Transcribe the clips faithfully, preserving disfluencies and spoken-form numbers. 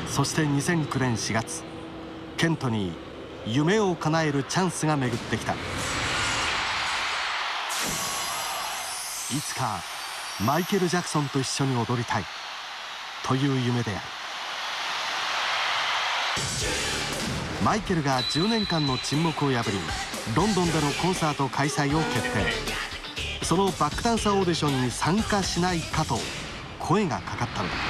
そしてにせんきゅうねんしがつ、ケントに夢を叶えるチャンスが巡ってきた。いつかマイケル・ジャクソンと一緒に踊りたいという夢である。マイケルがじゅうねんかんの沈黙を破り、ロンドンでのコンサート開催を決定。そのバックダンサーオーディションに参加しないかと声がかかったのだ。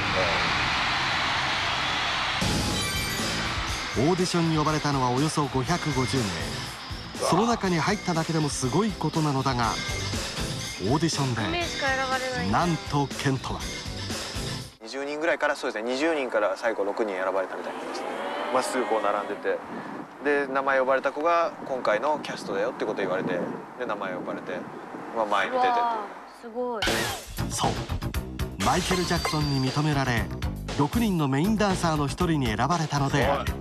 オーディションに呼ばれたのはおよそごひゃくごじゅうめい。その中に入っただけでもすごいことなのだが、オーディションでなんとケントはにじゅうにんぐらいから、そうですね、にじゅうにんから最後ろくにん選ばれたみたいなんですね。まっすぐこう並んでて、で名前呼ばれた子が今回のキャストだよってこと言われて、で名前呼ばれて、まあ、前に出てっていう。 すごい。 そう、マイケル・ジャクソンに認められ、ろくにんのメインダンサーのひとりに選ばれたのである。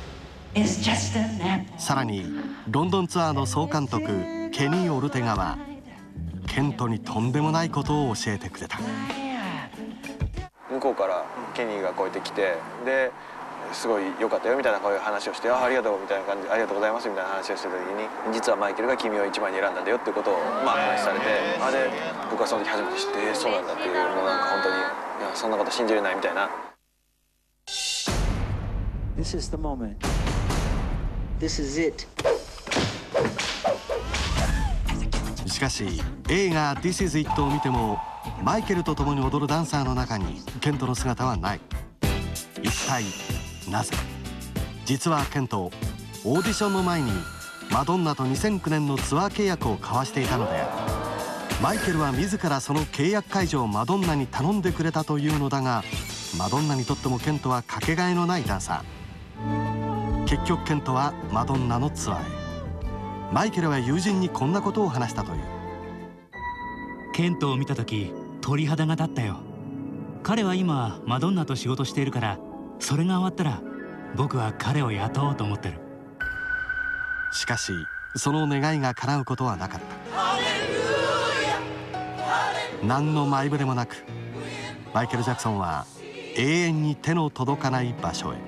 さらにロンドンツアーの総監督ケニー・オルテガはケントにとんでもないことを教えてくれた。 向こうからケニーがこうやって来て、ですごい良かったよみたいなこういう話をして、あありがとうみたいな感じ、ありがとうございますみたいな話をしてた時に、実はマイケルが君を一番に選んだんだよっていうことをまあ話されて、あれ僕はその時初めて知って、えー、そうなんだっていう、もうなんか本当に、いやそんなこと信じれないみたいな。 This is the moment. This is it. しかし映画「This Is It」を見てもマイケルと共に踊るダンサーの中にケントの姿はない。一体なぜ？実はケント、オーディションの前にマドンナとにせんきゅうねんのツアー契約を交わしていたので、マイケルは自らその契約解除をマドンナに頼んでくれたというのだが、マドンナにとってもケントはかけがえのないダンサー。結局ケントはマドンナのツアーへ。マイケルは友人にこんなことを話したという。 ケントを見た時鳥肌が立ったよ。彼は今マドンナと仕事しているから、それが終わったら僕は彼を雇おうと思ってる。 しかしその願いが叶うことはなかった。何の前触れもなくマイケル・ジャクソンは永遠に手の届かない場所へ。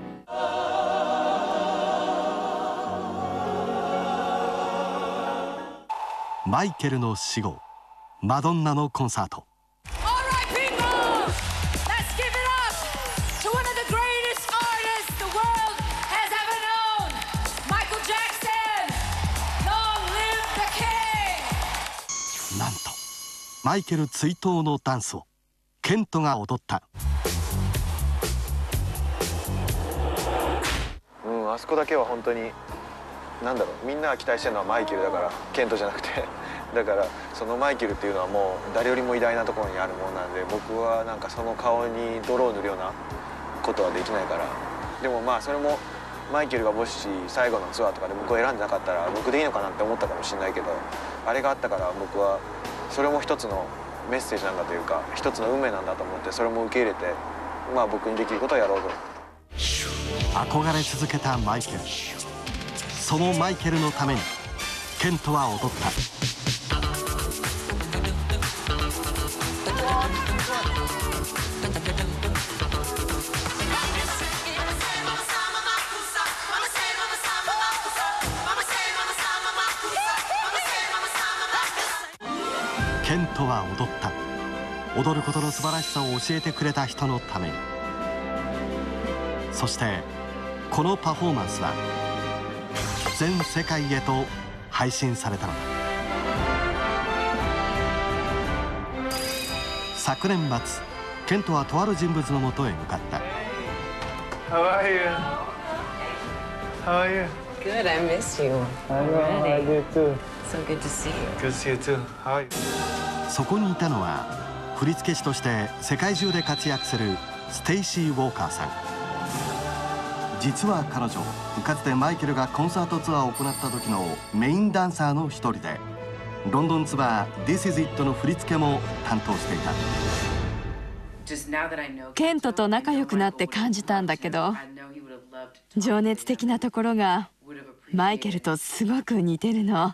マイケルの死後、マドンナのコンサート。なんとマイケル追悼のダンスをケントが踊った。 うん、あそこだけは本当になんだろう、みんなが期待してるのはマイケルだから、ケントじゃなくてだからそのマイケルっていうのはもう誰よりも偉大なところにあるものなんで、僕はなんかその顔に泥を塗るようなことはできないから。でもまあそれもマイケルがもし最後のツアーとかで僕を選んでなかったら僕でいいのかなって思ったかもしれないけど、あれがあったから僕はそれも一つのメッセージなんだというか、一つの運命なんだと思って、それも受け入れて、まあ僕にできることをやろうと。 憧れ続けたマイケル、そのマイケルのためにケントは踊った。ケントは踊った。踊ることの素晴らしさを教えてくれた人のために。そしてこのパフォーマンスは全世界へと配信されたのだ。昨年末、ケントはとある人物のもとへ向かった。 How are you? How are you? Good, I miss you. I know, I do too. So good to see you. Good to see you too. How are you? そこにいたのは振付師として世界中で活躍するステイシー・ウォーカーさん。実は彼女、かつてマイケルがコンサートツアーを行った時のメインダンサーの一人で、ロンドンツアー「This Is It」の振り付けも担当していた。 ケントと仲良くなって感じたんだけど、情熱的なところがマイケルとすごく似てるの。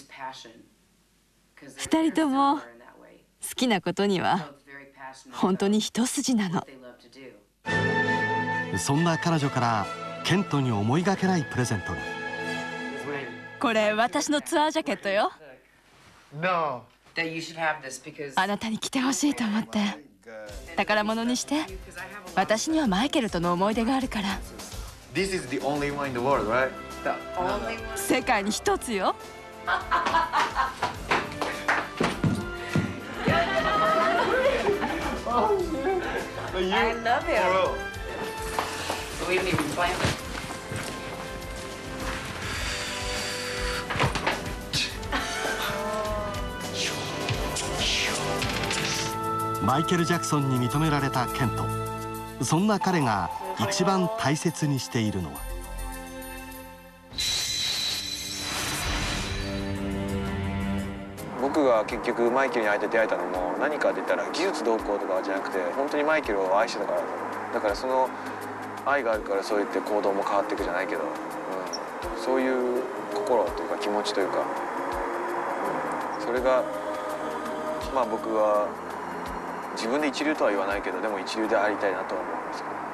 二人とも好きなことには本当に一筋なの。 そんな彼女からケントに思いがけないプレゼントが。 これ私のツアージャケットよ。 No. あなたに着てほしいと思って宝物にして。私にはマイケルとの思い出があるから。 This is the only one in the world, right? 世界に一つよ。 I love him. We didn't even plan it. マイケル・ジャクソンに認められたケント。そんな彼が一番大切にしているのは、 僕が結局マイケルに会えて出会えたのも何かって言ったら技術どうこうとかじゃなくて、本当にマイケルを愛してたからだから、その愛があるからそう言って行動も変わっていくじゃないけど、うん、そういう心というか気持ちというか、うん、それがまあ僕は自分で一流とは言わないけど、でも一流でありたいなとは思うんですけど。